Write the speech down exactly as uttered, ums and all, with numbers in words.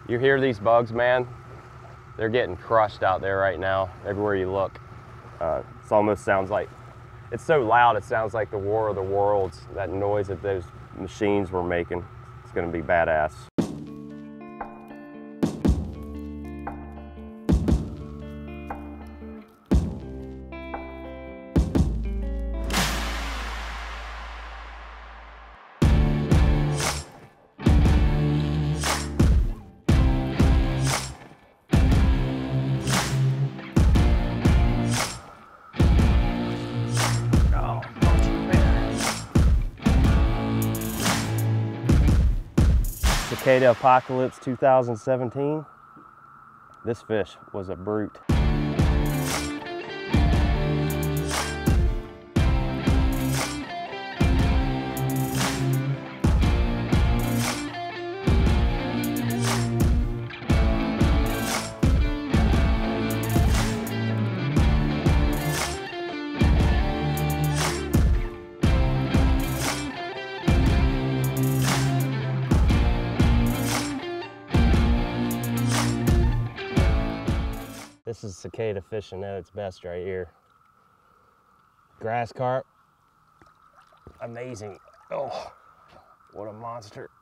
You hear these bugs, man? They're getting crushed out there right now, everywhere you look. Uh, it almost sounds like, it's so loud, it sounds like the War of the Worlds, that noise that those machines were making. It's gonna be badass. Cicadapocalypse two thousand seventeen. This fish was a brute. This is cicada fishing at its best right here. Grass carp, amazing. Oh, what a monster.